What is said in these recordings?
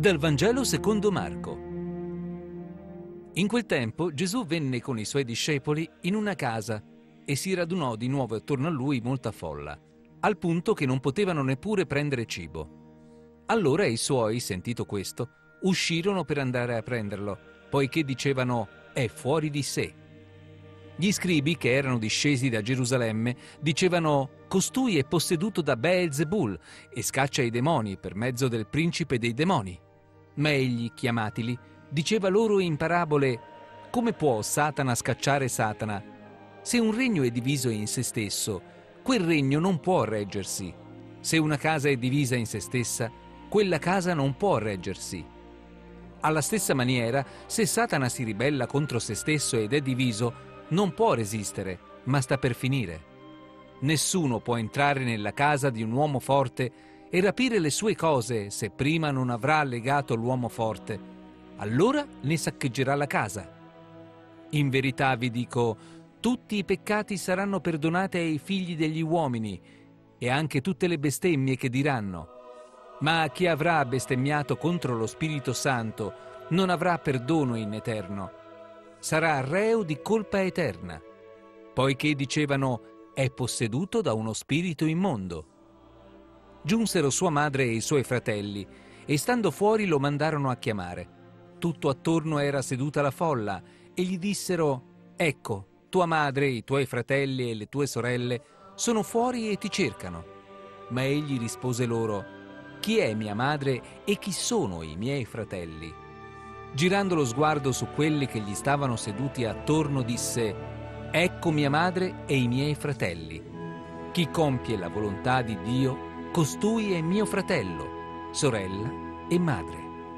Dal Vangelo secondo Marco. In quel tempo Gesù venne con i suoi discepoli in una casa e si radunò di nuovo attorno a lui molta folla, al punto che non potevano neppure prendere cibo. Allora i suoi, sentito questo, uscirono per andare a prenderlo, poiché dicevano: è fuori di sé. Gli scribi, che erano discesi da Gerusalemme, dicevano: costui è posseduto da Beelzebul e scaccia i demoni per mezzo del principe dei demoni. Ma egli, chiamatili, diceva loro in parabole: come può Satana scacciare Satana? Se un regno è diviso in se stesso, quel regno non può reggersi. Se una casa è divisa in se stessa, quella casa non può reggersi. Alla stessa maniera, se Satana si ribella contro se stesso ed è diviso, non può resistere, ma sta per finire. Nessuno può entrare nella casa di un uomo forte e rapire le sue cose se prima non avrà legato l'uomo forte. Allora ne saccheggerà la casa. In verità vi dico, tutti i peccati saranno perdonati ai figli degli uomini e anche tutte le bestemmie che diranno. Ma chi avrà bestemmiato contro lo Spirito Santo non avrà perdono in eterno. Sarà reo di colpa eterna, poiché dicevano: è posseduto da uno spirito immondo. Giunsero sua madre e i suoi fratelli, e stando fuori lo mandarono a chiamare. Tutto attorno era seduta la folla, e gli dissero: ecco, tua madre, i tuoi fratelli e le tue sorelle sono fuori e ti cercano. Ma egli rispose loro: chi è mia madre e chi sono i miei fratelli? Girando lo sguardo su quelli che gli stavano seduti attorno, disse: ecco mia madre e i miei fratelli. Chi compie la volontà di Dio, costui è mio fratello, sorella e madre.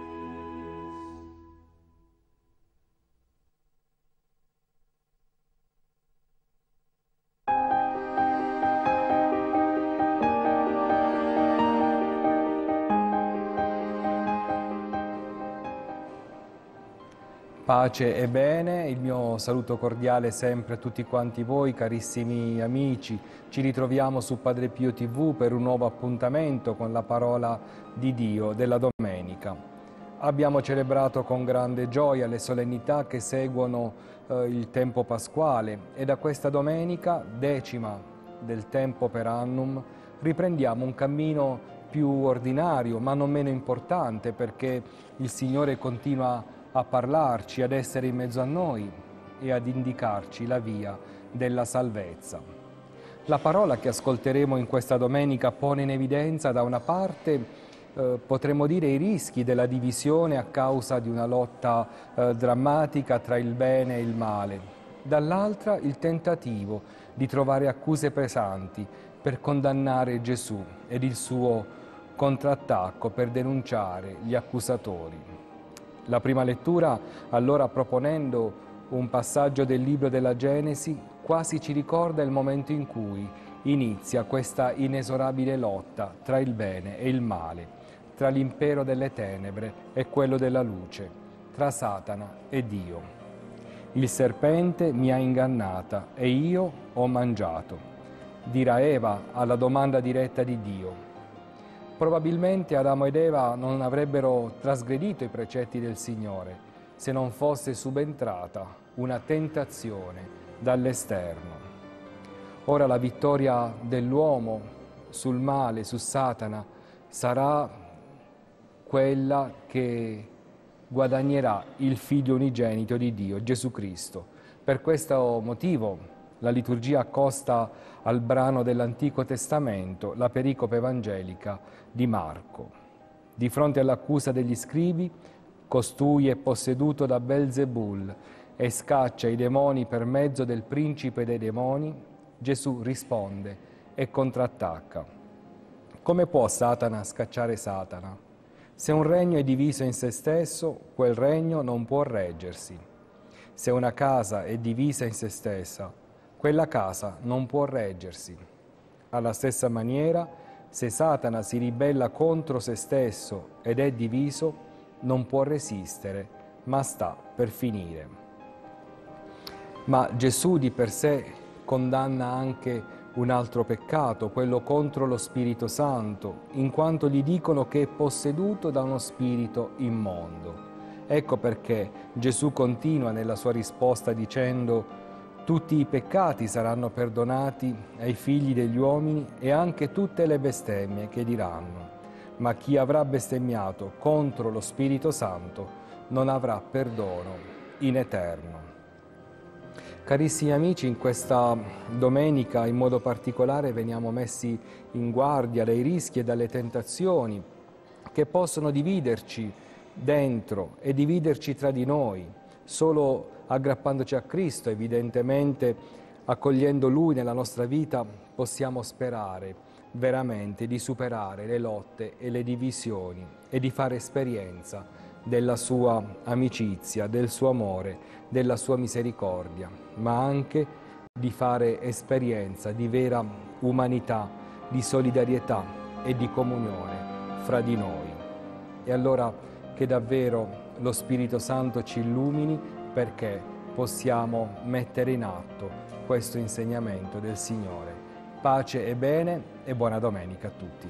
Pace e bene, il mio saluto cordiale sempre a tutti quanti voi, carissimi amici. Ci ritroviamo su Padre Pio TV per un nuovo appuntamento con la parola di Dio della domenica. Abbiamo celebrato con grande gioia le solennità che seguono il tempo pasquale e da questa domenica, 10ª del tempo per annum, riprendiamo un cammino più ordinario ma non meno importante, perché il Signore continua a parlarci, ad essere in mezzo a noi e ad indicarci la via della salvezza. La parola che ascolteremo in questa domenica pone in evidenza da una parte potremmo dire i rischi della divisione a causa di una lotta drammatica tra il bene e il male, dall'altra il tentativo di trovare accuse pesanti per condannare Gesù ed il suo contrattacco per denunciare gli accusatori. La prima lettura, allora, proponendo un passaggio del libro della Genesi, quasi ci ricorda il momento in cui inizia questa inesorabile lotta tra il bene e il male, tra l'impero delle tenebre e quello della luce, tra Satana e Dio. Il serpente mi ha ingannata e io ho mangiato, dirà Eva alla domanda diretta di Dio. Probabilmente Adamo ed Eva non avrebbero trasgredito i precetti del Signore se non fosse subentrata una tentazione dall'esterno. Ora la vittoria dell'uomo sul male, su Satana, sarà quella che guadagnerà il Figlio unigenito di Dio, Gesù Cristo. Per questo motivo la liturgia accosta al brano dell'Antico Testamento la pericope evangelica di Marco. Di fronte all'accusa degli scribi, costui è posseduto da Beelzebul e scaccia i demoni per mezzo del principe dei demoni, Gesù risponde e contrattacca. Come può Satana scacciare Satana? Se un regno è diviso in se stesso, quel regno non può reggersi. Se una casa è divisa in se stessa, quella casa non può reggersi. Alla stessa maniera, se Satana si ribella contro se stesso ed è diviso, non può resistere, ma sta per finire. Ma Gesù di per sé condanna anche un altro peccato, quello contro lo Spirito Santo, in quanto gli dicono che è posseduto da uno spirito immondo. Ecco perché Gesù continua nella sua risposta dicendo: tutti i peccati saranno perdonati ai figli degli uomini e anche tutte le bestemmie che diranno, ma chi avrà bestemmiato contro lo Spirito Santo non avrà perdono in eterno. Carissimi amici, in questa domenica in modo particolare veniamo messi in guardia dai rischi e dalle tentazioni che possono dividerci dentro e dividerci tra di noi. Solo aggrappandoci a Cristo, evidentemente accogliendo Lui nella nostra vita, possiamo sperare veramente di superare le lotte e le divisioni e di fare esperienza della sua amicizia, del suo amore, della sua misericordia, ma anche di fare esperienza di vera umanità, di solidarietà e di comunione fra di noi. E allora che davvero lo Spirito Santo ci illumini perché possiamo mettere in atto questo insegnamento del Signore. Pace e bene e buona domenica a tutti.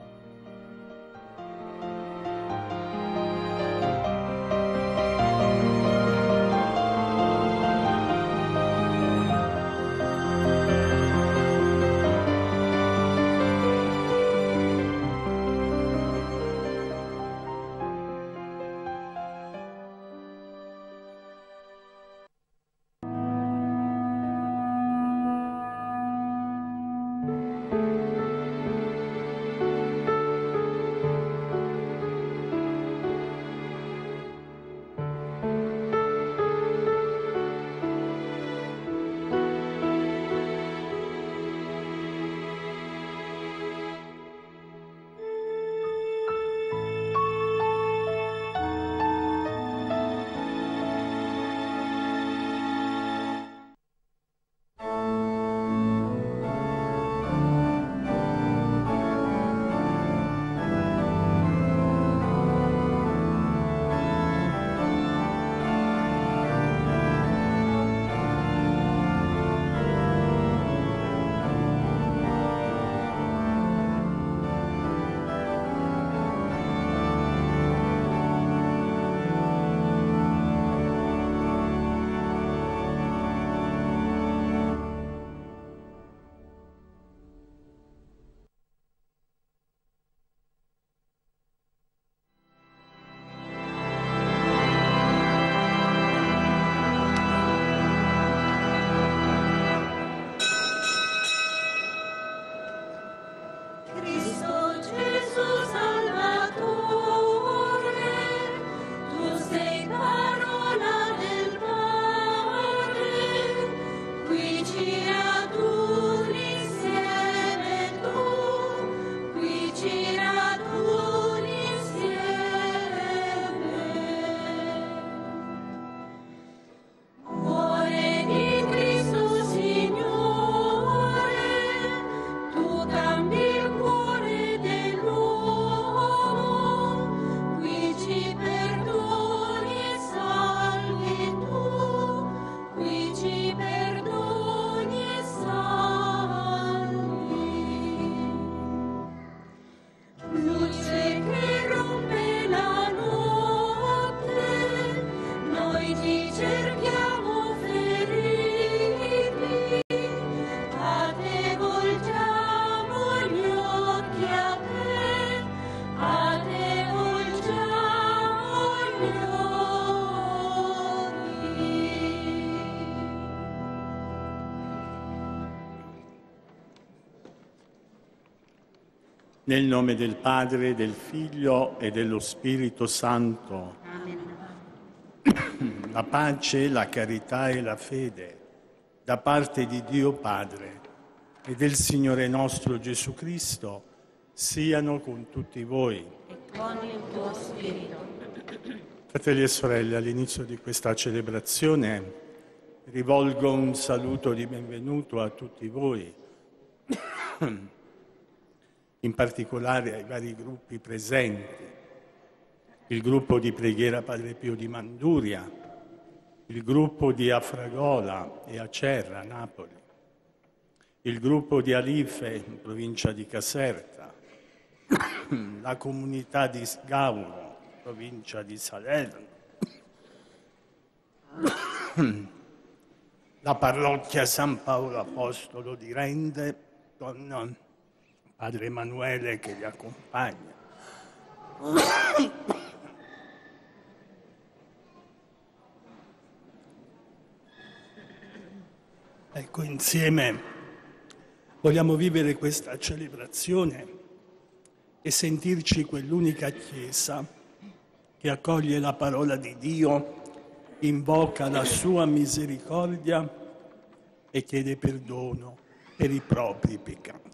Nel nome del Padre, del Figlio e dello Spirito Santo. Amen. La pace, la carità e la fede da parte di Dio Padre e del Signore nostro Gesù Cristo siano con tutti voi. E con il tuo spirito. Fratelli e sorelle, all'inizio di questa celebrazione rivolgo un saluto di benvenuto a tutti voi, in particolare ai vari gruppi presenti, il gruppo di preghiera Padre Pio di Manduria, il gruppo di Afragola e Acerra, Napoli, il gruppo di Alife in provincia di Caserta, la comunità di Sgauno, provincia di Salerno, la parrocchia San Paolo Apostolo di Rende con Padre Emanuele che li accompagna. Ecco, insieme vogliamo vivere questa celebrazione e sentirci quell'unica Chiesa che accoglie la parola di Dio, invoca la sua misericordia e chiede perdono per i propri peccati.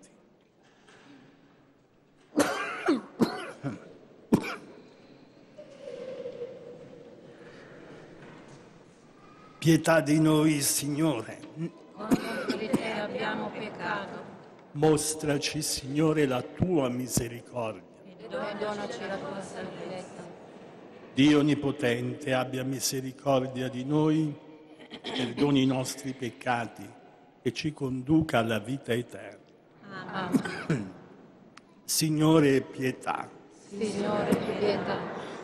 Pietà di noi, Signore. Contro di te abbiamo peccato. Mostraci, Signore, la tua misericordia. E donaci la tua salvezza. Dio Onnipotente, abbia misericordia di noi, perdoni i nostri peccati e ci conduca alla vita eterna. Amen. Signore, pietà. Signore, pietà.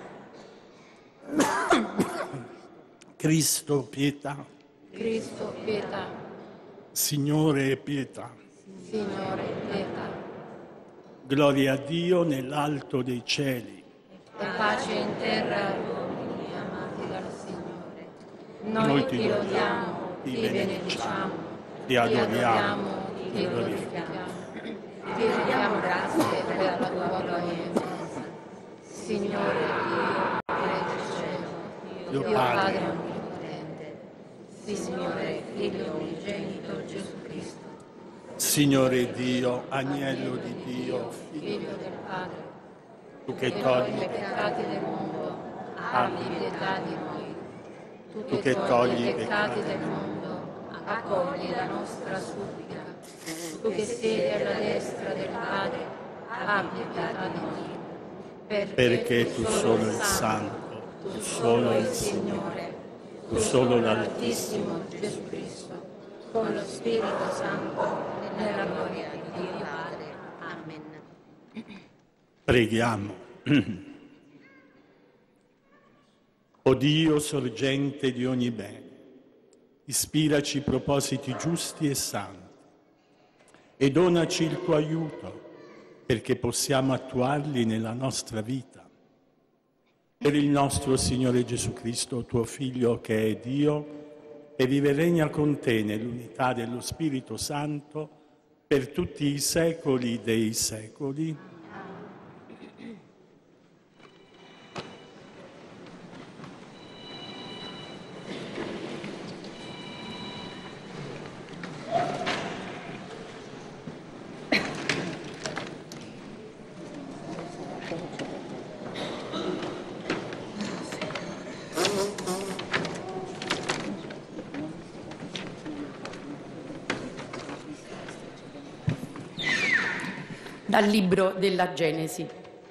Cristo, pietà. Cristo, pietà. Signore, pietà. Signore, pietà. Gloria a Dio nell'alto dei cieli. E pace in terra agli uomini amati dal Signore. Noi ti lodiamo, ti benediciamo, ti adoriamo, ti glorifichiamo. Ti rendiamo grazie per la tua clemenza. Signore Dio, Re del cielo, Dio Padre onnipotente, Signore Figlio unigenito Gesù Cristo, Signore Dio, Agnello di Dio, Figlio del Padre, tu che togli togli i peccati del mondo, abbi pietà di noi. Tu che togli i peccati del mondo, accogli la nostra supplica. Tu che siedi alla destra del Padre, abbi pietà di noi. perché tu solo il Santo, tu solo il Signore, tu solo l'Altissimo Gesù Cristo, con lo Spirito Santo, nella gloria di Dio Padre. Amen. Preghiamo. O Dio, sorgente di ogni bene, ispiraci propositi giusti e santi e donaci il tuo aiuto perché possiamo attuarli nella nostra vita. Per il nostro Signore Gesù Cristo, tuo Figlio che è Dio e vive e regna con te nell'unità dello Spirito Santo per tutti i secoli dei secoli. Dal libro della Genesi.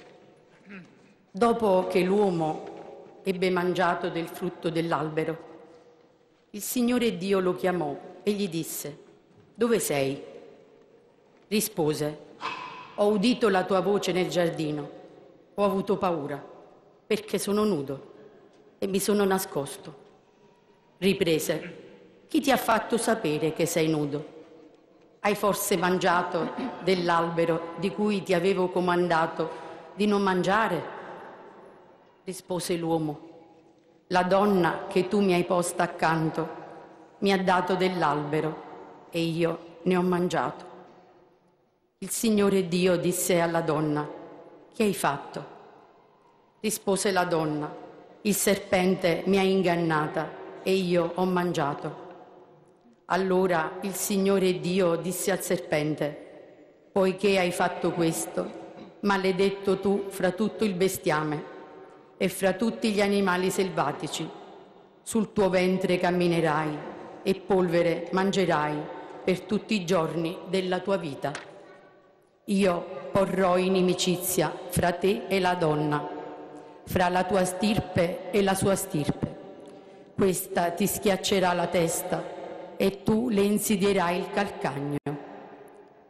Dopo che l'uomo ebbe mangiato del frutto dell'albero, il Signore Dio lo chiamò e gli disse: «Dove sei?» Rispose: «Ho udito la tua voce nel giardino, ho avuto paura, perché sono nudo e mi sono nascosto». Riprese: «Chi ti ha fatto sapere che sei nudo? Hai forse mangiato dell'albero di cui ti avevo comandato di non mangiare?» Rispose l'uomo: «La donna che tu mi hai posta accanto mi ha dato dell'albero e io ne ho mangiato». Il Signore Dio disse alla donna: «Che hai fatto?» Rispose la donna: «Il serpente mi ha ingannata e io ho mangiato». Allora il Signore Dio disse al serpente: «Poiché hai fatto questo, maledetto tu fra tutto il bestiame e fra tutti gli animali selvatici. Sul tuo ventre camminerai e polvere mangerai per tutti i giorni della tua vita. Io porrò inimicizia fra te e la donna, fra la tua stirpe e la sua stirpe. Questa ti schiaccerà la testa e tu le insidierai il calcagno».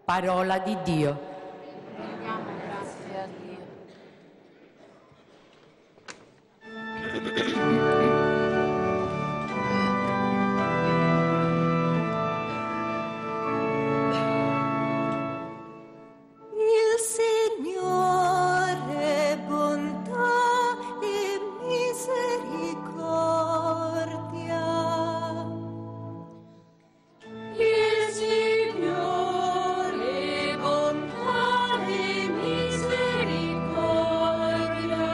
Parola di Dio. Rendiamo grazie a Dio. Il Signore bontà e misericordia. Il Signore bontà e misericordia.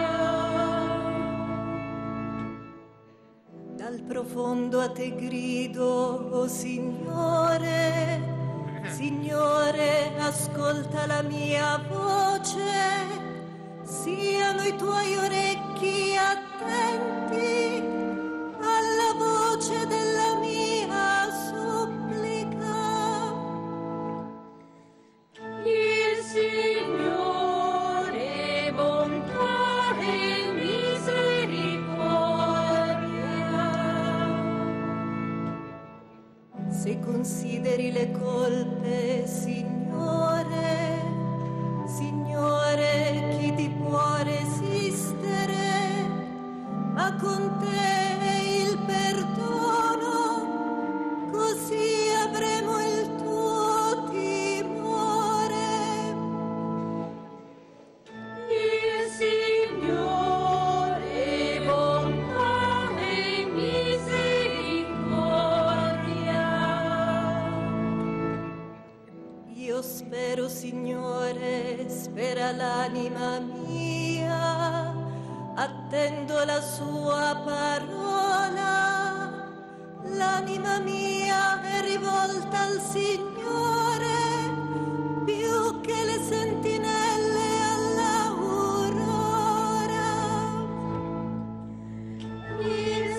Dal profondo a te grido, o Signore. Signore, ascolta la mia voce, siano i tuoi orecchi attenti alla voce della mia supplica. Il Signore bontà e misericordia. Se consideri le colpe, Signore, Signore, chi ti può resistere? Ma con te è il perdono, così avremo il tuo timore. Il Signore bontà e misericordia. Io spero, Signore, spera l'anima mia, attendo la sua parola. L'anima mia è rivolta al Signore, più che le sentinelle all'aurora. Il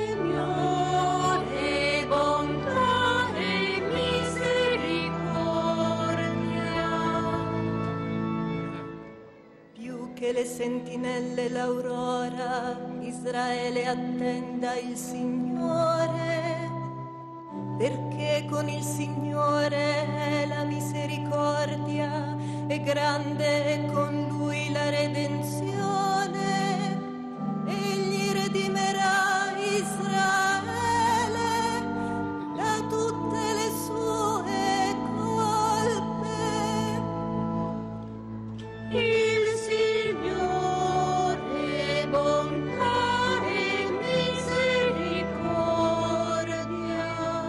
Signore bontà e misericordia. Più che le sentinelle l'aurora, Israele attenda il Signore, perché con il Signore è la misericordia, è grande con Lui la redenzione. Egli redimerà Israele da tutte le sue colpe. Il Signore bontà e misericordia.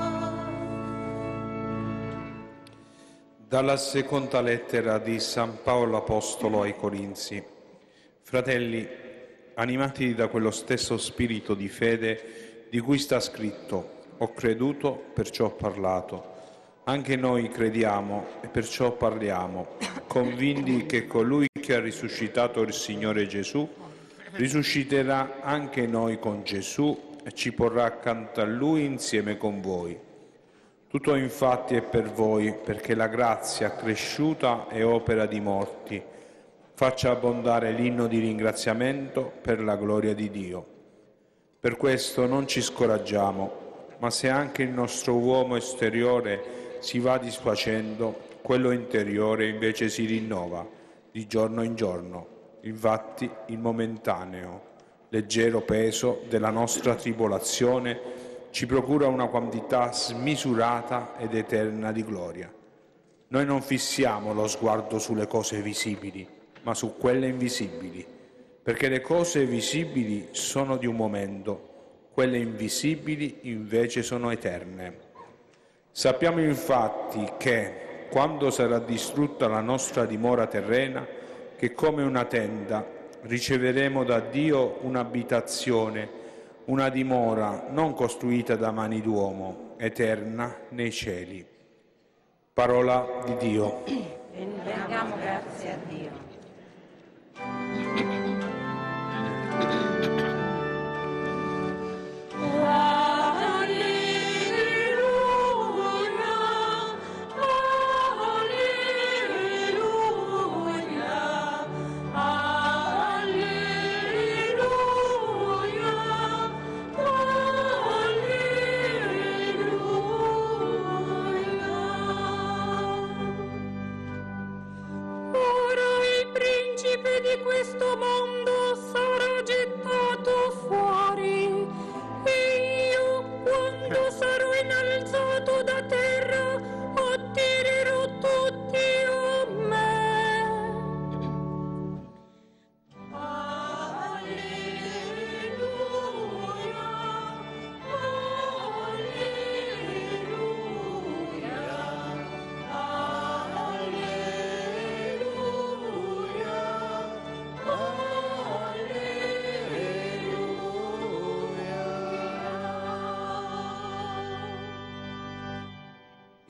Dalla seconda lettera di San Paolo Apostolo ai Corinzi. Fratelli, animati da quello stesso spirito di fede di cui sta scritto: ho creduto, perciò ho parlato. Anche noi crediamo e perciò parliamo, convinti che colui che ha risuscitato il Signore Gesù risusciterà anche noi con Gesù e ci porrà accanto a Lui insieme con voi. Tutto infatti è per voi, perché la grazia cresciuta è opera di molti, faccia abbondare l'inno di ringraziamento per la gloria di Dio. Per questo non ci scoraggiamo, ma se anche il nostro uomo esteriore si va disfacendo, quello interiore invece si rinnova di giorno in giorno. Infatti il momentaneo, leggero peso della nostra tribolazione ci procura una quantità smisurata ed eterna di gloria. Noi non fissiamo lo sguardo sulle cose visibili, ma su quelle invisibili, perché le cose visibili sono di un momento, quelle invisibili invece sono eterne. Sappiamo infatti che, quando sarà distrutta la nostra dimora terrena, che come una tenda riceveremo da Dio un'abitazione, una dimora non costruita da mani d'uomo, eterna nei cieli. Parola di Dio. Rendiamo grazie a Dio.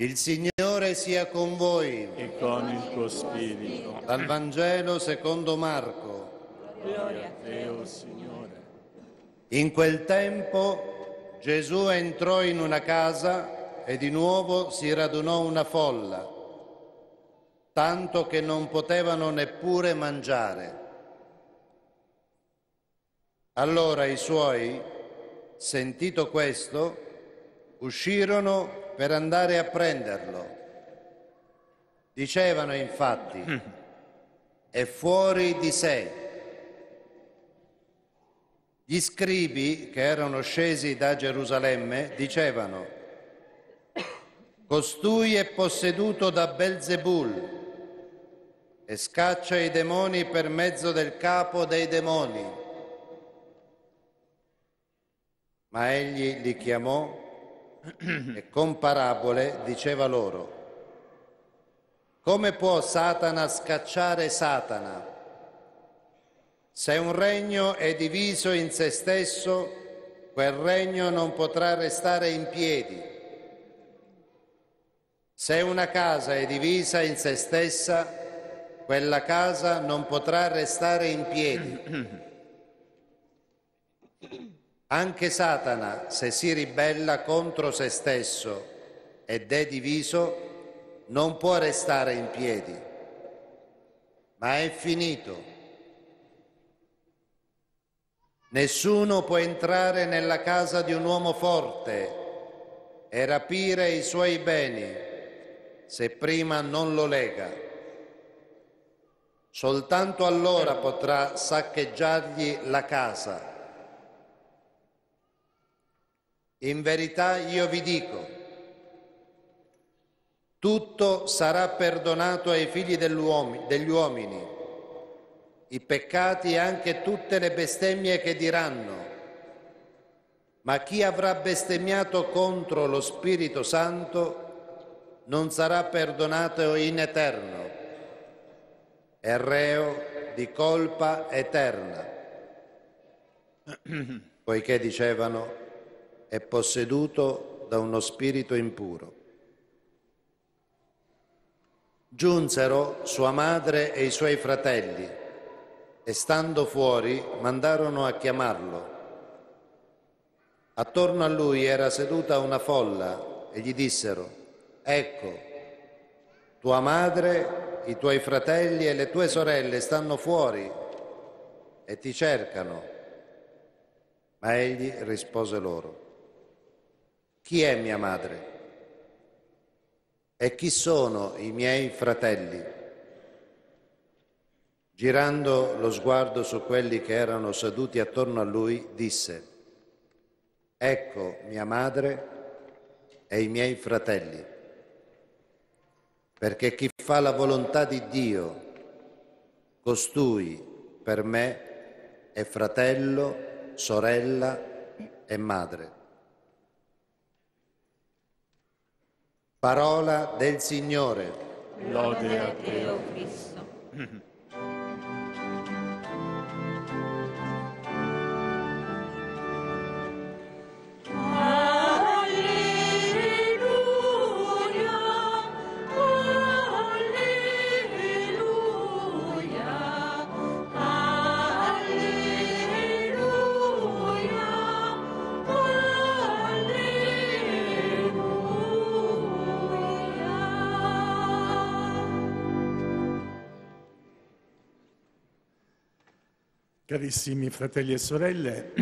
Il Signore sia con voi. E con il tuo spirito. Dal Vangelo secondo Marco. Gloria a te, o Signore. In quel tempo Gesù entrò in una casa e di nuovo si radunò una folla, tanto che non potevano neppure mangiare. Allora i suoi, sentito questo, uscirono per andare a prenderlo. Dicevano infatti, è fuori di sé. Gli scribi che erano scesi da Gerusalemme dicevano, costui è posseduto da Belzebul e scaccia i demoni per mezzo del capo dei demoni. Ma egli li chiamò e con parabole diceva loro, come può Satana scacciare Satana? Se un regno è diviso in se stesso, quel regno non potrà restare in piedi. Se una casa è divisa in se stessa, quella casa non potrà restare in piedi. Anche Satana, se si ribella contro se stesso ed è diviso, non può restare in piedi. Ma è finito. Nessuno può entrare nella casa di un uomo forte e rapire i suoi beni se prima non lo lega. Soltanto allora potrà saccheggiargli la casa. In verità io vi dico, tutto sarà perdonato ai figli degli uomini, i peccati e anche tutte le bestemmie che diranno, ma chi avrà bestemmiato contro lo Spirito Santo non sarà perdonato in eterno, è reo di colpa eterna, poiché dicevano è posseduto da uno spirito impuro. Giunsero sua madre e i suoi fratelli e stando fuori mandarono a chiamarlo. Attorno a lui era seduta una folla e gli dissero, ecco, tua madre, i tuoi fratelli e le tue sorelle stanno fuori e ti cercano. Ma egli rispose loro, chi è mia madre? E chi sono i miei fratelli? Girando lo sguardo su quelli che erano seduti attorno a lui, disse, ecco mia madre e i miei fratelli, perché chi fa la volontà di Dio, costui per me è fratello, sorella e madre. Parola del Signore. Lode a te, o Cristo. Carissimi fratelli e sorelle,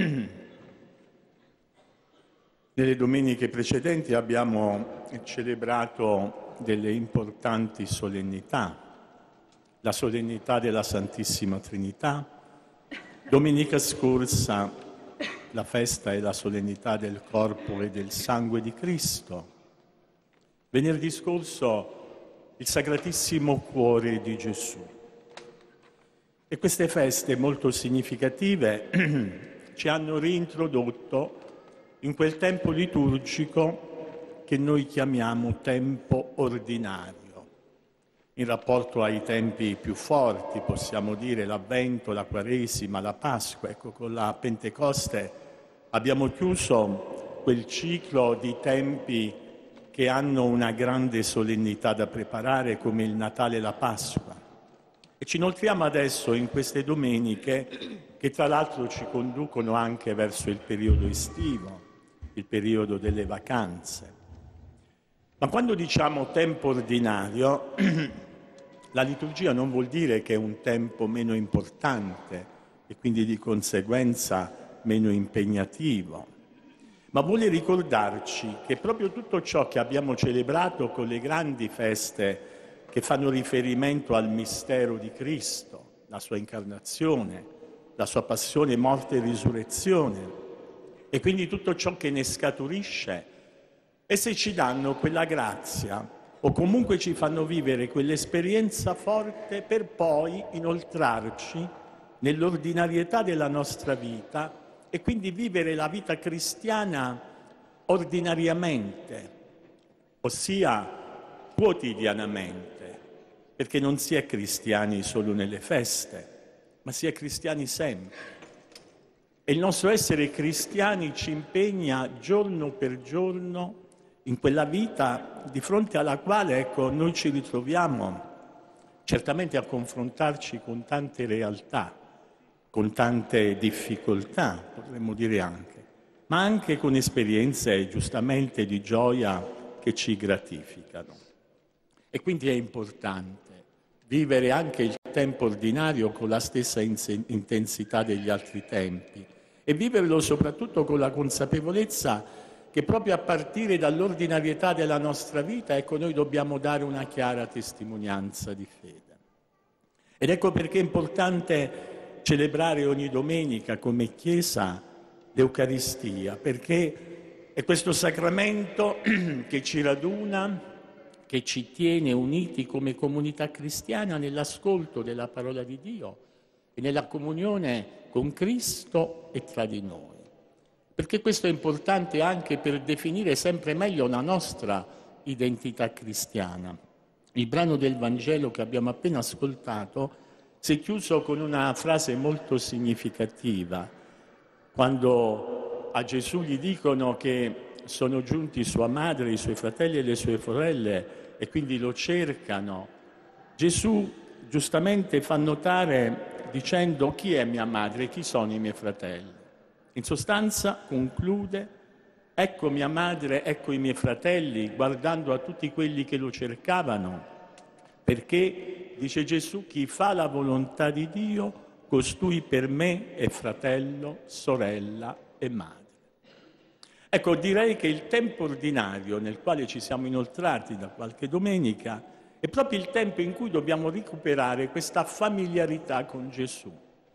nelle domeniche precedenti abbiamo celebrato delle importanti solennità, la solennità della Santissima Trinità, domenica scorsa la festa e la solennità del corpo e del sangue di Cristo, venerdì scorso il Sacratissimo Cuore di Gesù. E queste feste molto significative ci hanno reintrodotto in quel tempo liturgico che noi chiamiamo tempo ordinario, in rapporto ai tempi più forti, possiamo dire l'Avvento, la Quaresima, la Pasqua. Ecco, con la Pentecoste abbiamo chiuso quel ciclo di tempi che hanno una grande solennità da preparare come il Natale e la Pasqua. E ci inoltriamo adesso in queste domeniche che tra l'altro ci conducono anche verso il periodo estivo, il periodo delle vacanze. Ma quando diciamo tempo ordinario, la liturgia non vuol dire che è un tempo meno importante e quindi di conseguenza meno impegnativo, ma vuole ricordarci che proprio tutto ciò che abbiamo celebrato con le grandi feste che fanno riferimento al mistero di Cristo, la sua incarnazione, la sua passione, morte e risurrezione, e quindi tutto ciò che ne scaturisce, esse ci danno quella grazia o comunque ci fanno vivere quell'esperienza forte per poi inoltrarci nell'ordinarietà della nostra vita e quindi vivere la vita cristiana ordinariamente, ossia quotidianamente, perché non si è cristiani solo nelle feste, ma si è cristiani sempre. E il nostro essere cristiani ci impegna giorno per giorno in quella vita di fronte alla quale, ecco, noi ci ritroviamo certamente a confrontarci con tante realtà, con tante difficoltà, potremmo dire anche, ma anche con esperienze giustamente di gioia che ci gratificano. E quindi è importante vivere anche il tempo ordinario con la stessa intensità degli altri tempi e viverlo soprattutto con la consapevolezza che proprio a partire dall'ordinarietà della nostra vita, ecco, noi dobbiamo dare una chiara testimonianza di fede. Ed ecco perché è importante celebrare ogni domenica come Chiesa l'Eucaristia, perché è questo sacramento che ci raduna, che ci tiene uniti come comunità cristiana nell'ascolto della parola di Dio e nella comunione con Cristo e tra di noi. Perché questo è importante anche per definire sempre meglio la nostra identità cristiana. Il brano del Vangelo che abbiamo appena ascoltato si è chiuso con una frase molto significativa. Quando a Gesù gli dicono che sono giunti sua madre, i suoi fratelli e le sue sorelle e quindi lo cercano, Gesù giustamente fa notare dicendo: chi è mia madre e chi sono i miei fratelli? In sostanza conclude: ecco mia madre, ecco i miei fratelli, guardando a tutti quelli che lo cercavano, perché, dice Gesù, chi fa la volontà di Dio, costui per me è fratello, sorella e madre. Ecco, direi che il tempo ordinario nel quale ci siamo inoltrati da qualche domenica è proprio il tempo in cui dobbiamo recuperare questa familiarità con Gesù,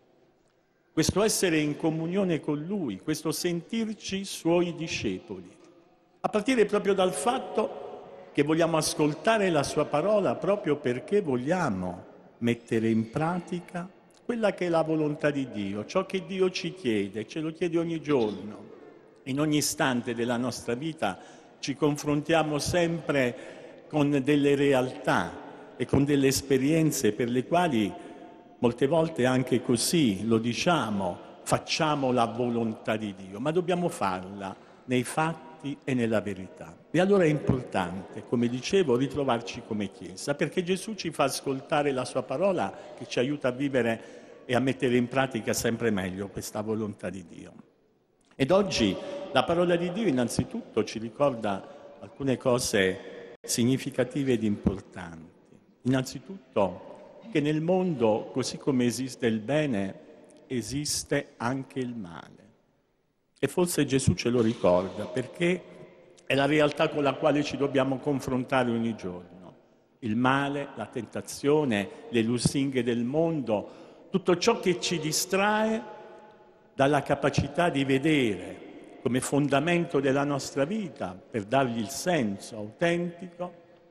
questo essere in comunione con Lui, questo sentirci Suoi discepoli, a partire proprio dal fatto che vogliamo ascoltare la Sua parola proprio perché vogliamo mettere in pratica quella che è la volontà di Dio, ciò che Dio ci chiede, ce lo chiede ogni giorno. In ogni istante della nostra vita ci confrontiamo sempre con delle realtà e con delle esperienze per le quali molte volte anche così lo diciamo, facciamo la volontà di Dio, ma dobbiamo farla nei fatti e nella verità. E allora è importante, come dicevo, ritrovarci come Chiesa, perché Gesù ci fa ascoltare la sua parola che ci aiuta a vivere e a mettere in pratica sempre meglio questa volontà di Dio. Ed oggi la parola di Dio innanzitutto ci ricorda alcune cose significative ed importanti. Innanzitutto che nel mondo, così come esiste il bene, esiste anche il male. E forse Gesù ce lo ricorda perché è la realtà con la quale ci dobbiamo confrontare ogni giorno. Il male, la tentazione, le lusinghe del mondo, tutto ciò che ci distrae dalla capacità di vedere come fondamento della nostra vita, per dargli il senso autentico,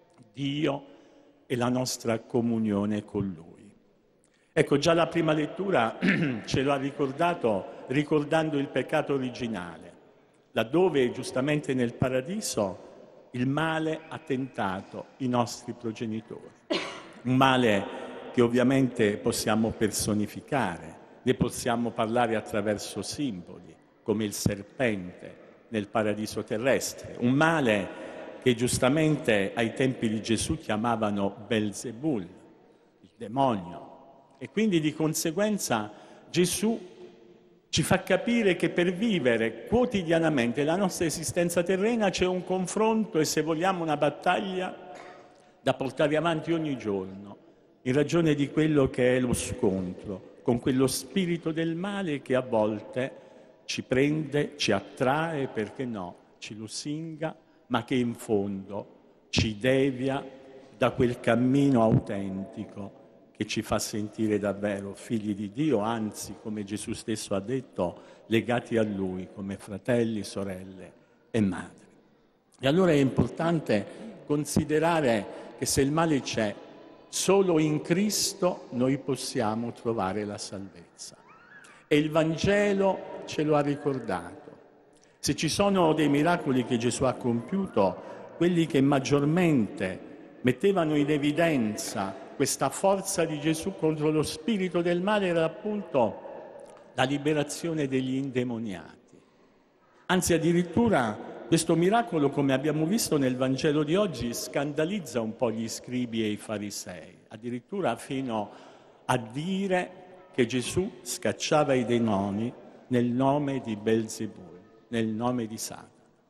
Dio e la nostra comunione con Lui. Ecco, già la prima lettura ce lo ha ricordato ricordando il peccato originale, laddove giustamente nel paradiso il male ha tentato i nostri progenitori. Un male che ovviamente possiamo personificare, ne possiamo parlare attraverso simboli, come il serpente nel paradiso terrestre. Un male che giustamente ai tempi di Gesù chiamavano Belzebul, il demonio. E quindi di conseguenza Gesù ci fa capire che per vivere quotidianamente la nostra esistenza terrena c'è un confronto e, se vogliamo, una battaglia da portare avanti ogni giorno, in ragione di quello che è lo scontro con quello spirito del male che a volte ci prende, ci attrae, perché no, ci lusinga, ma che in fondo ci devia da quel cammino autentico che ci fa sentire davvero figli di Dio, anzi, come Gesù stesso ha detto, legati a Lui come fratelli, sorelle e madri. E allora è importante considerare che se il male c'è, solo in Cristo noi possiamo trovare la salvezza. E il Vangelo ce lo ha ricordato. Se ci sono dei miracoli che Gesù ha compiuto, quelli che maggiormente mettevano in evidenza questa forza di Gesù contro lo spirito del male era appunto la liberazione degli indemoniati. Anzi, addirittura questo miracolo, come abbiamo visto nel Vangelo di oggi, scandalizza un po' gli scribi e i farisei, addirittura fino a dire che Gesù scacciava i demoni nel nome di Belzebul, nel nome di Satana.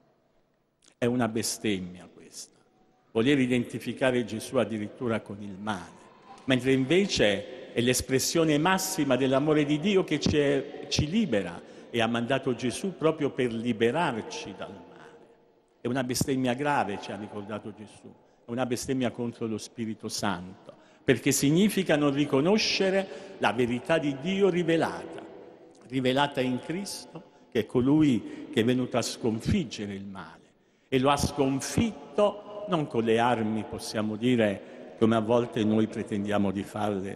È una bestemmia questa, voler identificare Gesù addirittura con il male, mentre invece è l'espressione massima dell'amore di Dio che ci libera e ha mandato Gesù proprio per liberarci dal male. È una bestemmia grave, ci ha ricordato Gesù, è una bestemmia contro lo Spirito Santo, perché significa non riconoscere la verità di Dio rivelata in Cristo, che è colui che è venuto a sconfiggere il male. E lo ha sconfitto non con le armi, possiamo dire, come a volte noi pretendiamo di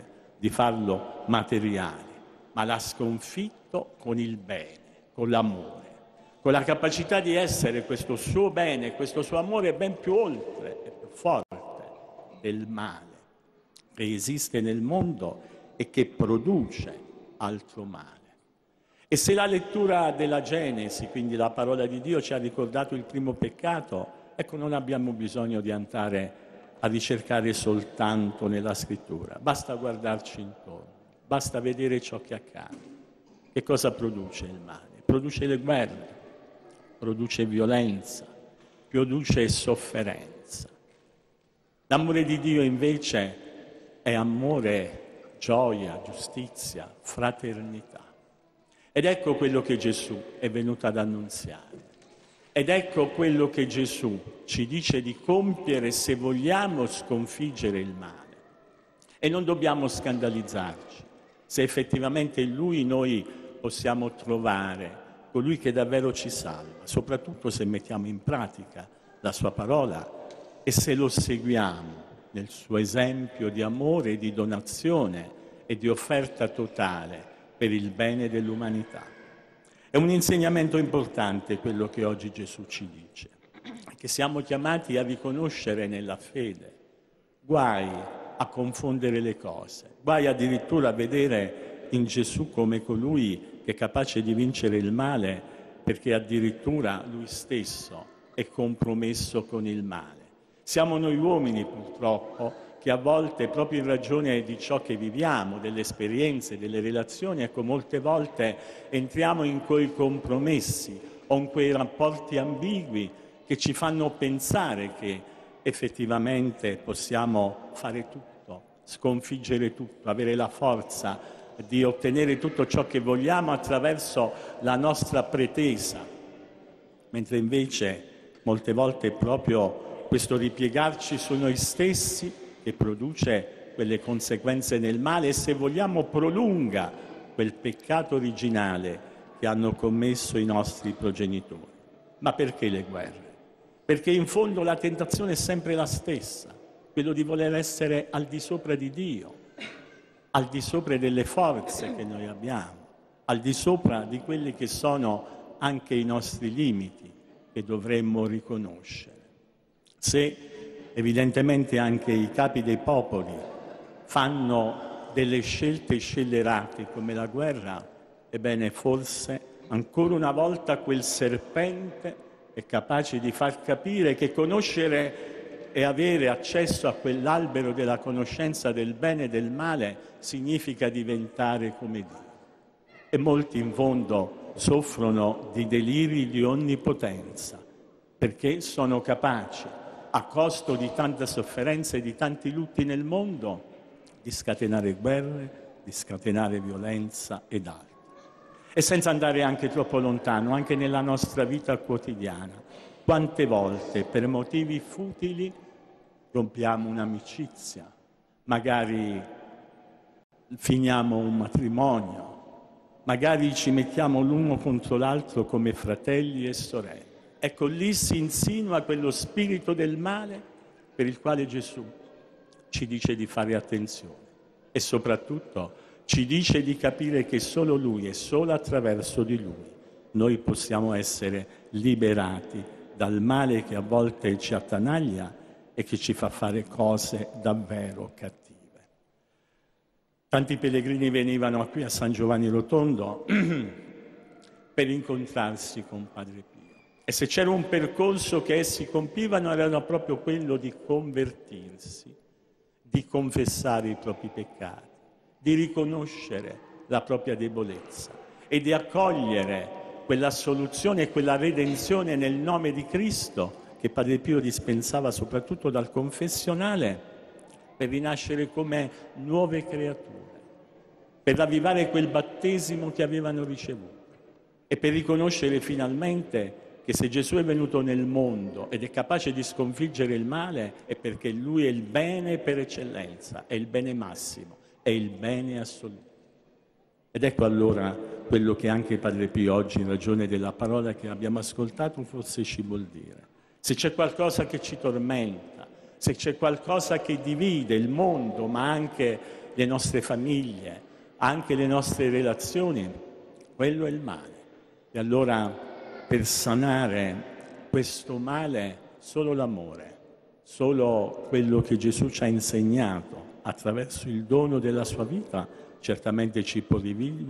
farlo materiali, ma l'ha sconfitto con il bene, con l'amore, con la capacità di essere questo suo bene, questo suo amore ben più oltre e più forte del male che esiste nel mondo e che produce altro male. E se la lettura della Genesi, quindi la parola di Dio, ci ha ricordato il primo peccato, ecco, non abbiamo bisogno di andare a ricercare soltanto nella Scrittura, basta guardarci intorno, basta vedere ciò che accade. Che cosa produce il male? Produce le guerre, produce violenza, produce sofferenza. L'amore di Dio invece è amore, gioia, giustizia, fraternità. Ed ecco quello che Gesù è venuto ad annunziare. Ed ecco quello che Gesù ci dice di compiere se vogliamo sconfiggere il male. E non dobbiamo scandalizzarci se effettivamente in Lui noi possiamo trovare colui che davvero ci salva, soprattutto se mettiamo in pratica la Sua parola e se lo seguiamo nel Suo esempio di amore, di donazione e di offerta totale per il bene dell'umanità. È un insegnamento importante quello che oggi Gesù ci dice, che siamo chiamati a riconoscere nella fede. Guai a confondere le cose, guai addirittura a vedere in Gesù come colui che è capace di vincere il male, perché addirittura Lui stesso è compromesso con il male. Siamo noi uomini, purtroppo, che a volte, proprio in ragione di ciò che viviamo, delle esperienze, delle relazioni, ecco, molte volte entriamo in quei compromessi o in quei rapporti ambigui che ci fanno pensare che effettivamente possiamo fare tutto, sconfiggere tutto, avere la forza di ottenere tutto ciò che vogliamo attraverso la nostra pretesa, mentre invece molte volte è proprio questo ripiegarci su noi stessi che produce quelle conseguenze nel male e, se vogliamo, prolunga quel peccato originale che hanno commesso i nostri progenitori. Ma perché le guerre? Perché in fondo la tentazione è sempre la stessa, quello di voler essere al di sopra di Dio, al di sopra delle forze che noi abbiamo, al di sopra di quelli che sono anche i nostri limiti che dovremmo riconoscere. Se evidentemente anche i capi dei popoli fanno delle scelte scellerate come la guerra, ebbene forse ancora una volta quel serpente è capace di far capire che conoscere e avere accesso a quell'albero della conoscenza del bene e del male significa diventare come Dio. E molti in fondo soffrono di deliri di onnipotenza, perché sono capaci, a costo di tanta sofferenza e di tanti lutti nel mondo, di scatenare guerre, di scatenare violenza ed altro. E senza andare anche troppo lontano, anche nella nostra vita quotidiana, quante volte per motivi futili rompiamo un'amicizia, magari finiamo un matrimonio, magari ci mettiamo l'uno contro l'altro come fratelli e sorelle. Ecco, lì si insinua quello spirito del male per il quale Gesù ci dice di fare attenzione e soprattutto ci dice di capire che solo Lui e solo attraverso di Lui noi possiamo essere liberati dal male che a volte ci attanaglia e che ci fa fare cose davvero cattive. Tanti pellegrini venivano qui a San Giovanni Rotondo per incontrarsi con Padre Pio. E se c'era un percorso che essi compivano era proprio quello di convertirsi, di confessare i propri peccati, di riconoscere la propria debolezza e di accogliere quella soluzione e quella redenzione nel nome di Cristo che Padre Pio dispensava soprattutto dal confessionale per rinascere come nuove creature, per ravvivare quel battesimo che avevano ricevuto e per riconoscere finalmente che se Gesù è venuto nel mondo ed è capace di sconfiggere il male è perché Lui è il bene per eccellenza, è il bene massimo, è il bene assoluto. Ed ecco allora quello che anche Padre Pio oggi, in ragione della parola che abbiamo ascoltato, forse ci vuol dire. Se c'è qualcosa che ci tormenta, se c'è qualcosa che divide il mondo, ma anche le nostre famiglie, anche le nostre relazioni, quello è il male. E allora per sanare questo male solo l'amore, solo quello che Gesù ci ha insegnato attraverso il dono della sua vita, certamente ci può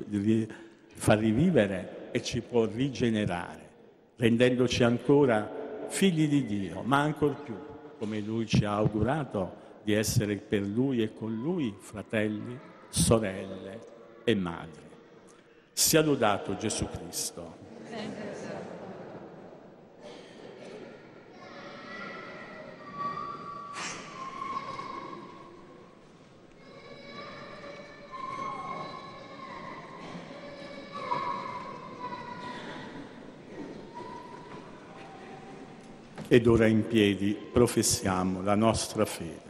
far rivivere e ci può rigenerare, rendendoci ancora figli di Dio, ma ancor più, come Lui ci ha augurato, di essere per Lui e con Lui fratelli, sorelle e madri. Sia lodato Gesù Cristo. Ed ora in piedi professiamo la nostra fede.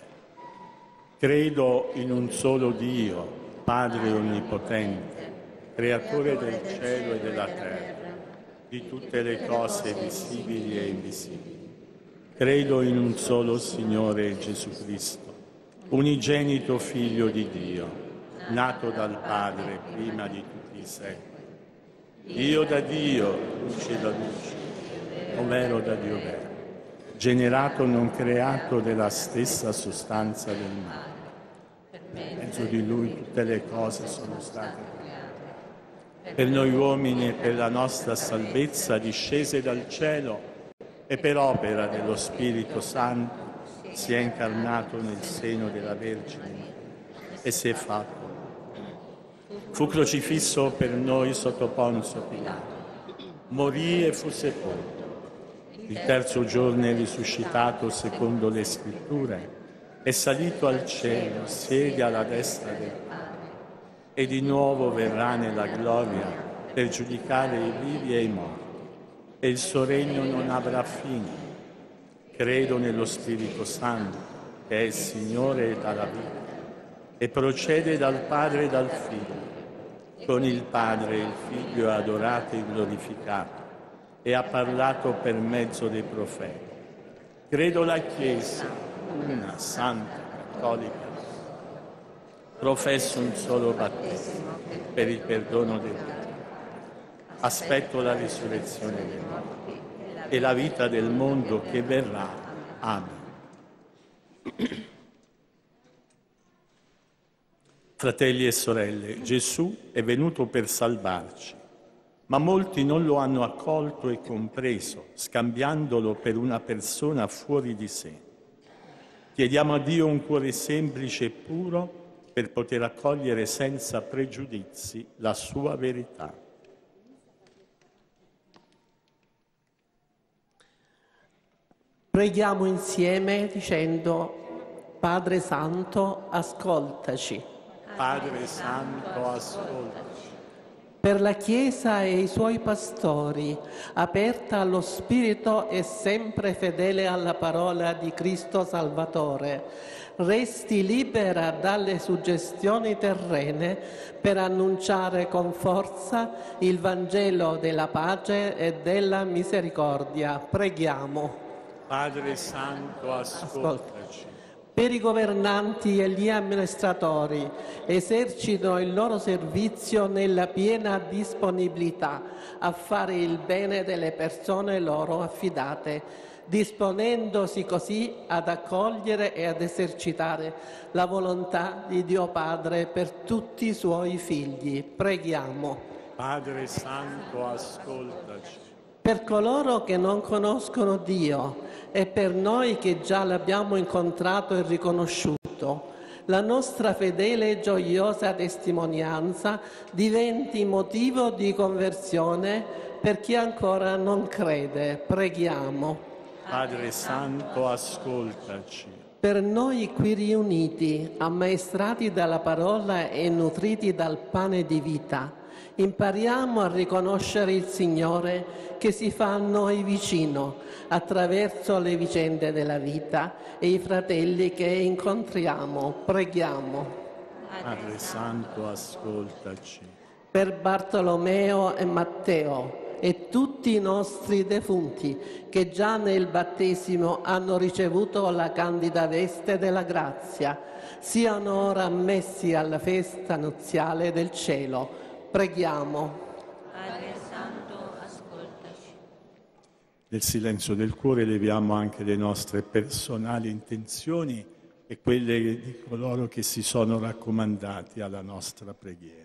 Credo in un solo Dio, Padre Onnipotente, Creatore del cielo e della terra, di tutte le cose visibili e invisibili. Credo in un solo Signore Gesù Cristo, unigenito Figlio di Dio, nato dal Padre prima di tutti i secoli. Dio da Dio, luce da luce, ovvero da Dio vero, generato non creato della stessa sostanza del mare. Per mezzo di Lui tutte le cose sono state create. Per noi uomini e per la nostra salvezza discese dal cielo e per opera dello Spirito Santo si è incarnato nel seno della Vergine e si è fatto. Fu crocifisso per noi sotto Ponzio Pilato, morì e fu sepolto. Il terzo giorno è risuscitato secondo le Scritture, è salito al cielo, siede alla destra del Padre e di nuovo verrà nella gloria per giudicare i vivi e i morti. E il suo regno non avrà fine. Credo nello Spirito Santo, che è il Signore e dà la vita, e procede dal Padre e dal Figlio. Con il Padre e il Figlio è adorato e glorificato, e ha parlato per mezzo dei profeti. Credo la Chiesa, una, santa, cattolica. Professo un solo battesimo per il perdono dei peccati. Aspetto la risurrezione dei morti e la vita del mondo che verrà. Amen. Fratelli e sorelle, Gesù è venuto per salvarci. ma molti non lo hanno accolto e compreso, scambiandolo per una persona fuori di sé. Chiediamo a Dio un cuore semplice e puro per poter accogliere senza pregiudizi la sua verità. Preghiamo insieme dicendo: Padre Santo, ascoltaci. Padre Santo, ascoltaci. Per la Chiesa e i suoi pastori, aperta allo Spirito e sempre fedele alla parola di Cristo Salvatore, resti libera dalle suggestioni terrene per annunciare con forza il Vangelo della pace e della misericordia. Preghiamo. Padre Santo, ascoltaci. Per i governanti e gli amministratori, esercitino il loro servizio nella piena disponibilità a fare il bene delle persone loro affidate, disponendosi così ad accogliere e ad esercitare la volontà di Dio Padre per tutti i suoi figli. Preghiamo. Padre Santo, ascoltaci. Per coloro che non conoscono Dio e per noi che già l'abbiamo incontrato e riconosciuto, la nostra fedele e gioiosa testimonianza diventi motivo di conversione per chi ancora non crede. Preghiamo. Padre Santo, ascoltaci. Per noi qui riuniti, ammaestrati dalla parola e nutriti dal pane di vita, impariamo a riconoscere il Signore che si fa a noi vicino attraverso le vicende della vita e i fratelli che incontriamo. Preghiamo. Padre Santo, ascoltaci. Per Bartolomeo e Matteo e tutti i nostri defunti che già nel battesimo hanno ricevuto la candida veste della grazia, siano ora ammessi alla festa nuziale del cielo. Preghiamo. Padre Santo, ascoltaci. Nel silenzio del cuore leviamo anche le nostre personali intenzioni e quelle di coloro che si sono raccomandati alla nostra preghiera.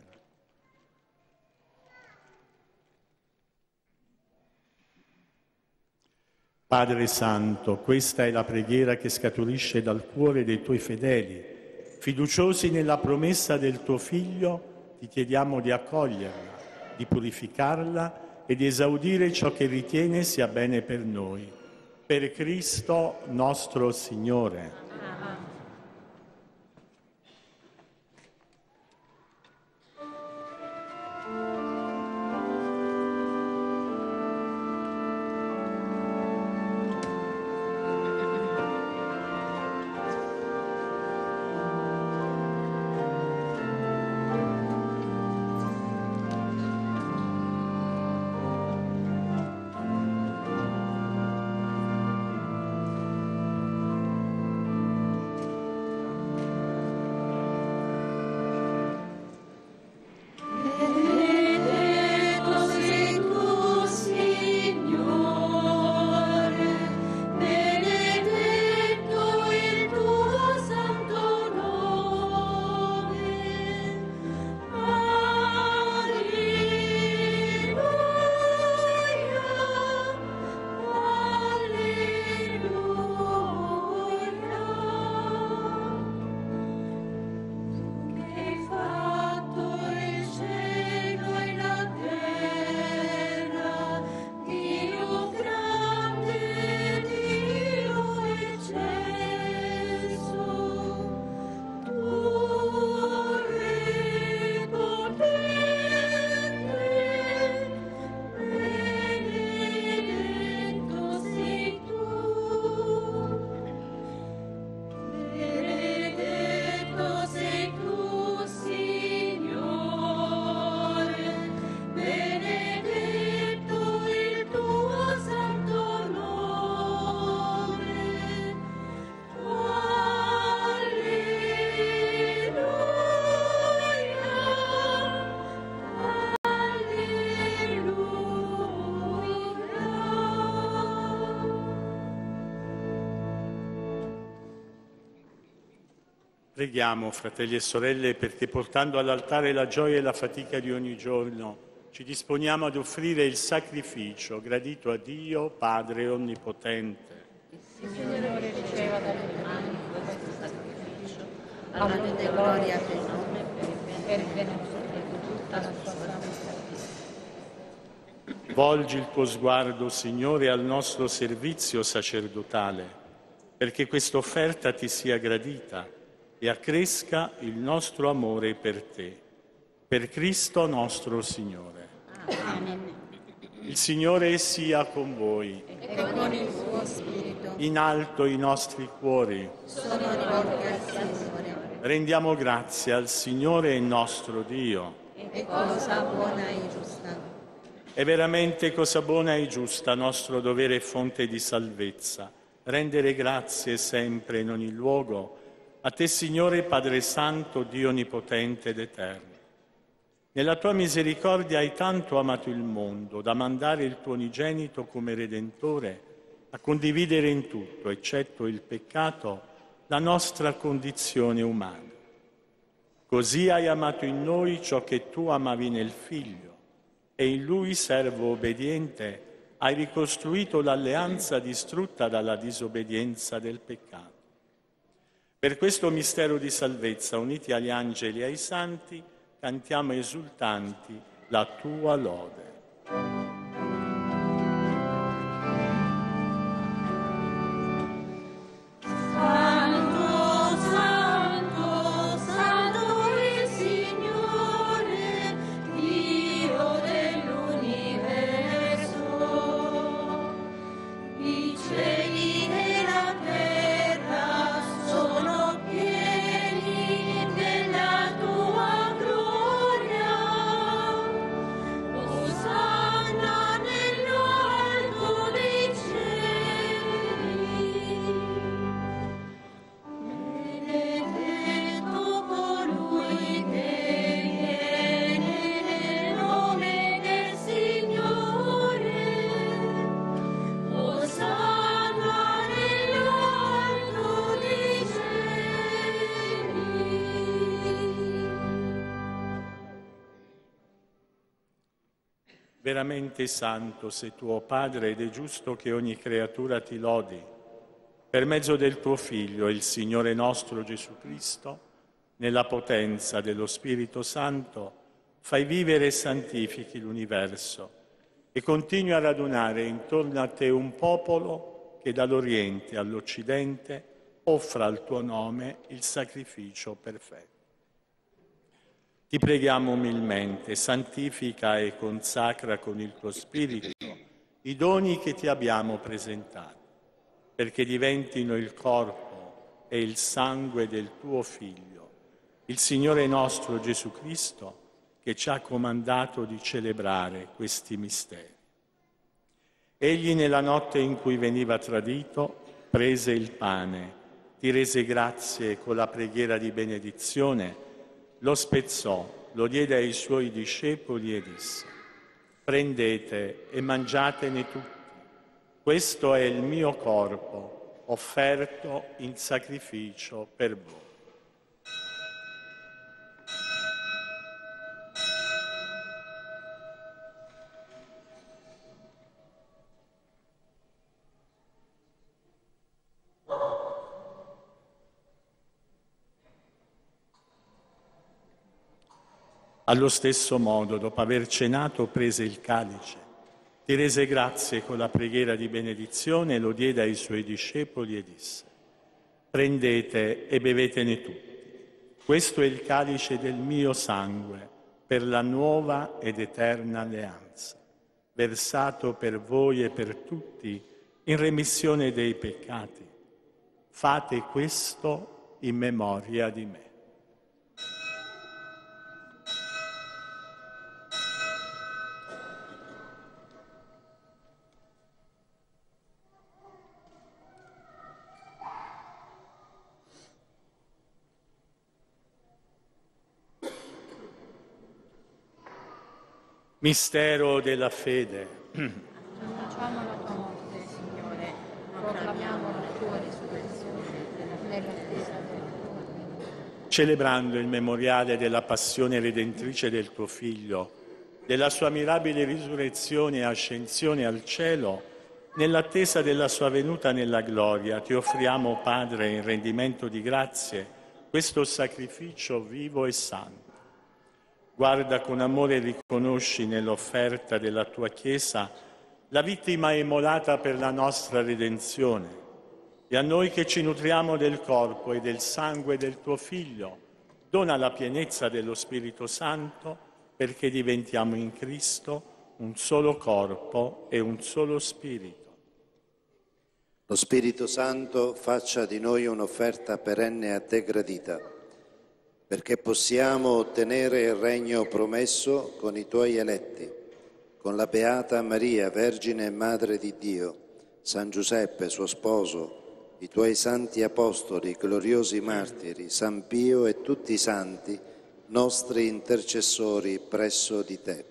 Padre Santo, questa è la preghiera che scaturisce dal cuore dei Tuoi fedeli. Fiduciosi nella promessa del Tuo Figlio, ti chiediamo di accoglierla, di purificarla e di esaudire ciò che ritiene sia bene per noi. Per Cristo nostro Signore. Preghiamo, fratelli e sorelle, perché portando all'altare la gioia e la fatica di ogni giorno, ci disponiamo ad offrire il sacrificio gradito a Dio, Padre Onnipotente. Il Signore riceva dalle mani questo sacrificio, alla tua gloria per nome, per il bene nostro e tutta la sua santa. Volgi il tuo sguardo, Signore, al nostro servizio sacerdotale, perché questa offerta ti sia gradita e accresca il nostro amore per te. Per Cristo nostro Signore. Amen. Il Signore sia con voi. E con il suo spirito. In alto i nostri cuori. Sono rivolti al Signore. Rendiamo grazie al Signore nostro Dio. E cosa buona e giusta. È veramente cosa buona e giusta, nostro dovere e fonte di salvezza, rendere grazie sempre in ogni luogo a te, Signore Padre Santo, Dio Onnipotente ed Eterno. Nella tua misericordia hai tanto amato il mondo da mandare il tuo unigenito come Redentore a condividere in tutto, eccetto il peccato, la nostra condizione umana. Così hai amato in noi ciò che tu amavi nel Figlio e in Lui, servo obbediente, hai ricostruito l'alleanza distrutta dalla disobbedienza del peccato. Per questo mistero di salvezza, uniti agli angeli e ai santi, cantiamo esultanti la tua lode. Veramente santo sei tuo Padre ed è giusto che ogni creatura ti lodi. Per mezzo del tuo Figlio, il Signore nostro Gesù Cristo, nella potenza dello Spirito Santo, fai vivere e santifichi l'universo e continui a radunare intorno a te un popolo che dall'Oriente all'Occidente offra al tuo nome il sacrificio perfetto. Ti preghiamo umilmente, santifica e consacra con il tuo Spirito i doni che ti abbiamo presentato, perché diventino il corpo e il sangue del tuo Figlio, il Signore nostro Gesù Cristo, che ci ha comandato di celebrare questi misteri. Egli, nella notte in cui veniva tradito, prese il pane, ti rese grazie con la preghiera di benedizione, lo spezzò, lo diede ai suoi discepoli e disse: prendete e mangiatene tutti, questo è il mio corpo offerto in sacrificio per voi. Allo stesso modo, dopo aver cenato, prese il calice, ti rese grazie con la preghiera di benedizione, lo diede ai suoi discepoli e disse: prendete e bevetene tutti, questo è il calice del mio sangue per la nuova ed eterna alleanza, versato per voi e per tutti in remissione dei peccati. Fate questo in memoria di me. Mistero della fede. Annunciamo la tua morte, Signore, proclamiamo la tua risurrezione nell'attesa del tuo regno. Celebrando il memoriale della passione redentrice del tuo Figlio, della sua mirabile risurrezione e ascensione al cielo, nell'attesa della sua venuta nella gloria, ti offriamo, Padre, in rendimento di grazie, questo sacrificio vivo e santo. Guarda con amore e riconosci nell'offerta della tua Chiesa la vittima immolata per la nostra redenzione, e a noi che ci nutriamo del corpo e del sangue del tuo Figlio, dona la pienezza dello Spirito Santo, perché diventiamo in Cristo un solo corpo e un solo Spirito. Lo Spirito Santo faccia di noi un'offerta perenne a te gradita, perché possiamo ottenere il regno promesso con i tuoi eletti, con la Beata Maria, Vergine e Madre di Dio, San Giuseppe, suo sposo, i tuoi santi apostoli, gloriosi martiri, San Pio e tutti i santi, nostri intercessori presso di te.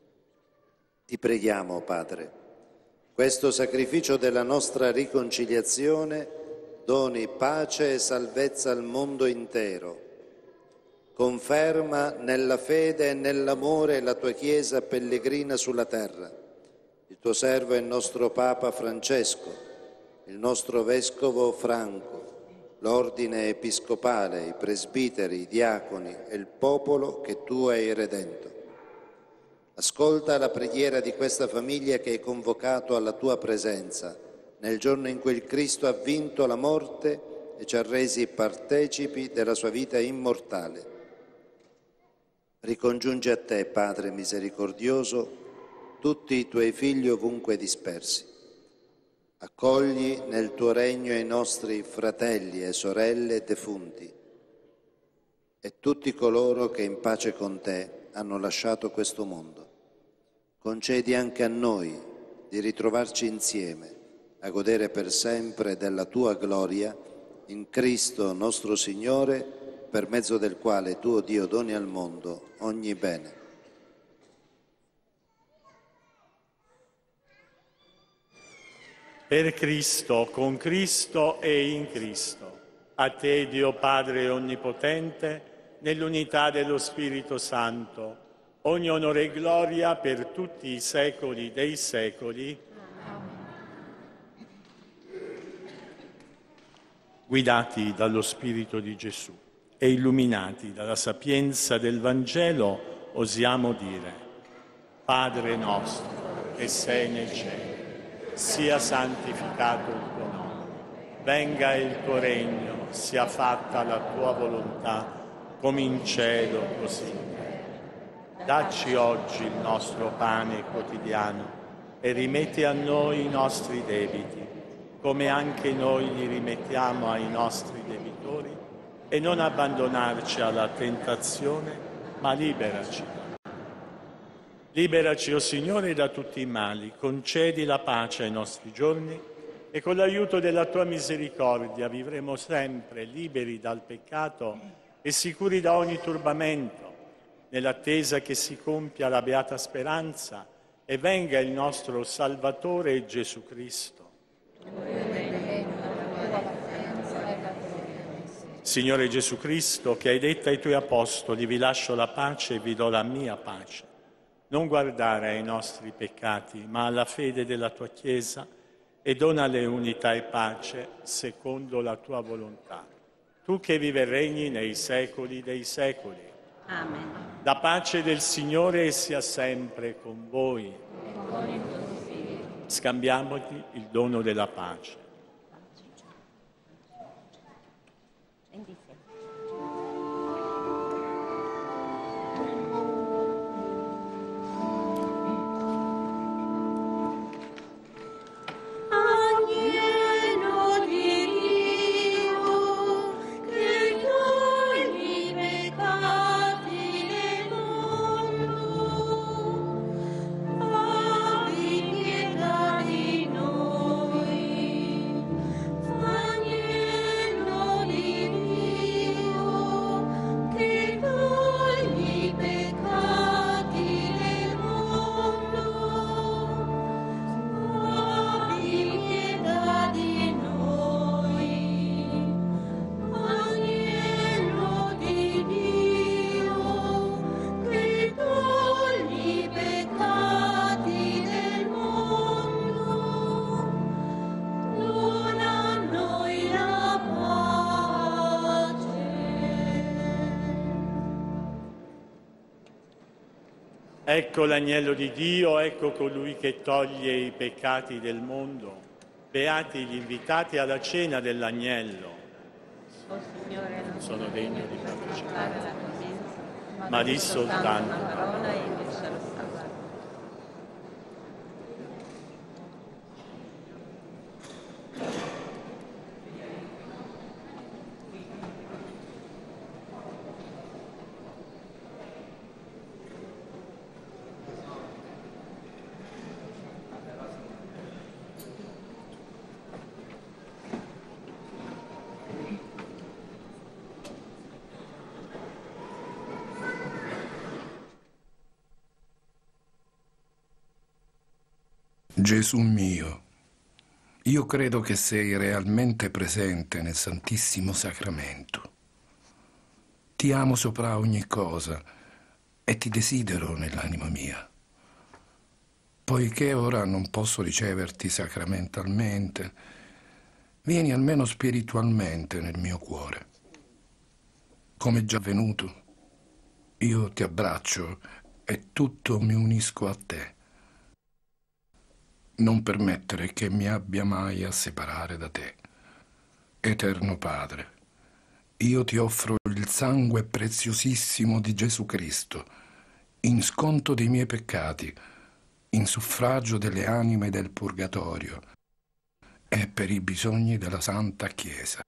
Ti preghiamo, Padre, questo sacrificio della nostra riconciliazione doni pace e salvezza al mondo intero. Conferma nella fede e nell'amore la tua Chiesa pellegrina sulla terra, il tuo servo e il nostro Papa Francesco, il nostro Vescovo Franco, l'ordine episcopale, i presbiteri, i diaconi e il popolo che tu hai redento. Ascolta la preghiera di questa famiglia che hai convocato alla tua presenza nel giorno in cui il Cristo ha vinto la morte e ci ha resi partecipi della sua vita immortale. Ricongiungi a te, Padre misericordioso, tutti i tuoi figli ovunque dispersi. Accogli nel tuo regno i nostri fratelli e sorelle defunti e tutti coloro che in pace con te hanno lasciato questo mondo. Concedi anche a noi di ritrovarci insieme a godere per sempre della tua gloria in Cristo nostro Signore, per mezzo del quale tu, Dio, doni al mondo ogni bene. Per Cristo, con Cristo e in Cristo, a te, Dio Padre Onnipotente, nell'unità dello Spirito Santo, ogni onore e gloria per tutti i secoli dei secoli. Guidati dallo Spirito di Gesù e illuminati dalla sapienza del Vangelo, osiamo dire: Padre nostro, che sei nei cieli, sia santificato il tuo nome, venga il tuo regno, sia fatta la tua volontà, come in cielo così in terra. Dacci oggi il nostro pane quotidiano e rimetti a noi i nostri debiti, come anche noi li rimettiamo ai nostri debitori, e non abbandonarci alla tentazione, ma liberaci. Liberaci, o Signore, da tutti i mali, concedi la pace ai nostri giorni e con l'aiuto della tua misericordia vivremo sempre liberi dal peccato e sicuri da ogni turbamento, nell'attesa che si compia la beata speranza e venga il nostro Salvatore Gesù Cristo. Signore Gesù Cristo, che hai detto ai tuoi apostoli: vi lascio la pace e vi do la mia pace. Non guardare ai nostri peccati, ma alla fede della tua Chiesa, e donale unità e pace secondo la tua volontà. Tu che vivi e regni nei secoli dei secoli. Amen. La pace del Signore sia sempre con voi. E con il tuo Spirito. Scambiamoti il dono della pace. Ecco l'agnello di Dio, ecco colui che toglie i peccati del mondo. Beati gli invitati alla cena dell'agnello. O Signore, non sono degno di partecipare alla tua mensa, ma di soltanto una parola e io sarò salvato. Gesù mio, io credo che sei realmente presente nel Santissimo Sacramento. Ti amo sopra ogni cosa e ti desidero nell'anima mia. Poiché ora non posso riceverti sacramentalmente, vieni almeno spiritualmente nel mio cuore. Come già avvenuto, io ti abbraccio e tutto mi unisco a te. Non permettere che mi abbia mai a separare da te. Eterno Padre, io ti offro il sangue preziosissimo di Gesù Cristo, in sconto dei miei peccati, in suffragio delle anime del purgatorio e per i bisogni della Santa Chiesa.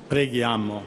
Preghiamo.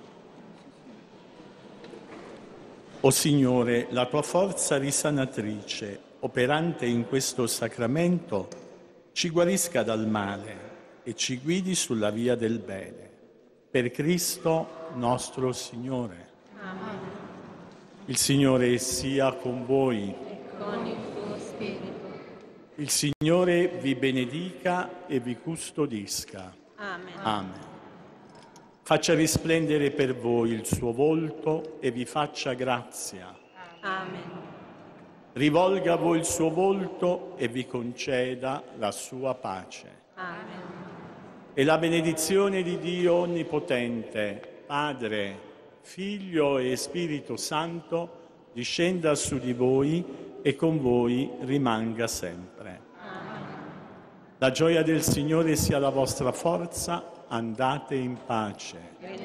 O Signore, la tua forza risanatrice, operante in questo sacramento, ci guarisca dal male e ci guidi sulla via del bene. Per Cristo nostro Signore. Amen. Il Signore sia con voi. E con il tuo spirito. Il Signore vi benedica e vi custodisca. Amen. Amen. Faccia risplendere per voi il suo volto e vi faccia grazia. Amen. Rivolga a voi il suo volto e vi conceda la sua pace. Amen. E la benedizione di Dio Onnipotente, Padre, Figlio e Spirito Santo, discenda su di voi e con voi rimanga sempre. Amen. La gioia del Signore sia la vostra forza. Andate in pace.